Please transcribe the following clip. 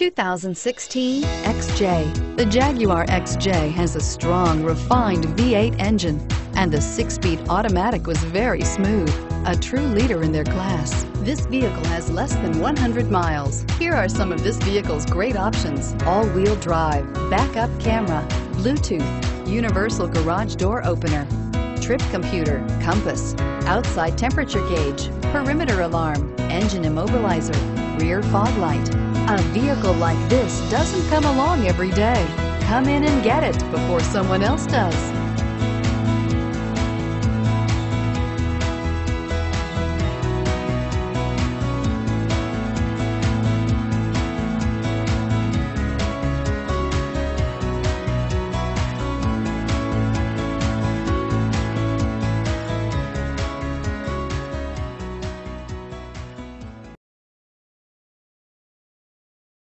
2016 XJ. The Jaguar XJ has a strong, refined V8 engine, and the 6-speed automatic was very smooth, a true leader in their class. This vehicle has less than 100 miles. Here are some of this vehicle's great options: all-wheel drive, backup camera, Bluetooth, universal garage door opener, trip computer, compass, outside temperature gauge, perimeter alarm, engine immobilizer, rear fog light. A vehicle like this doesn't come along every day. Come in and get it before someone else does.